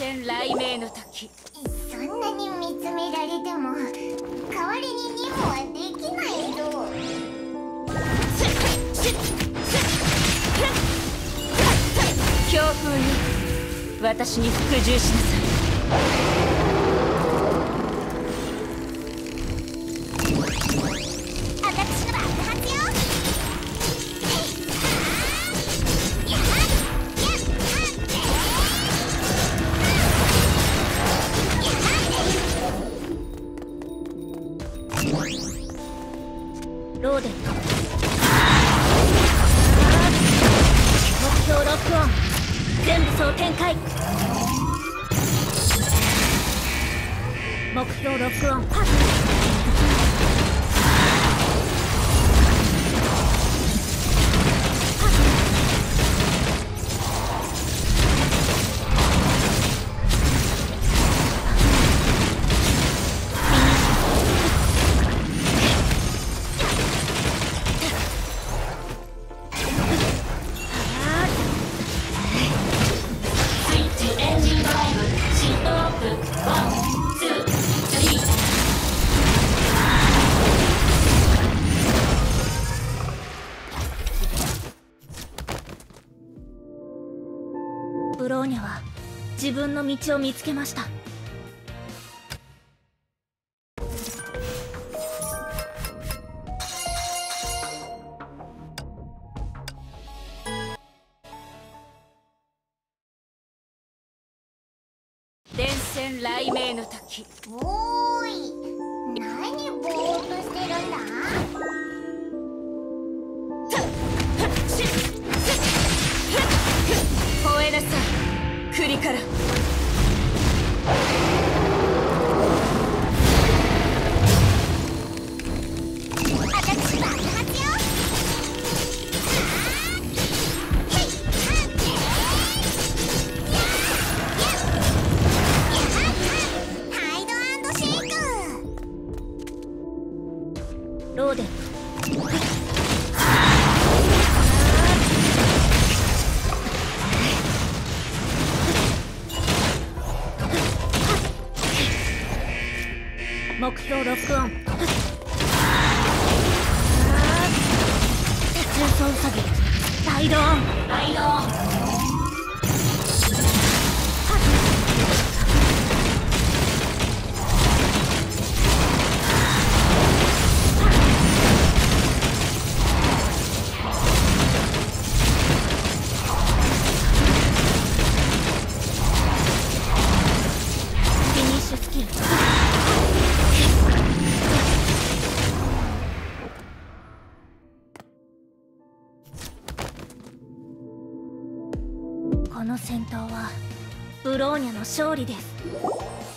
戦雷鳴の時。 そんなに見つめられても代わりに任務はできないぞ。 強風に私に服従しなさい。 私の爆発よ。 ローデント目標ロックオン。全武装展開。目標ロックオン。パス。ブローニャは自分の道を見つけました。電線雷鳴の時。 おーい、何ぼーっとしてるんだ。 吠えなさい、栗から。 私爆発よ。ハイド&シェイク。 ローデン目標ロックオン。重装ウサギライドオン。ライドオン。フィニッシュスキル。この戦闘はブローニャの勝利です。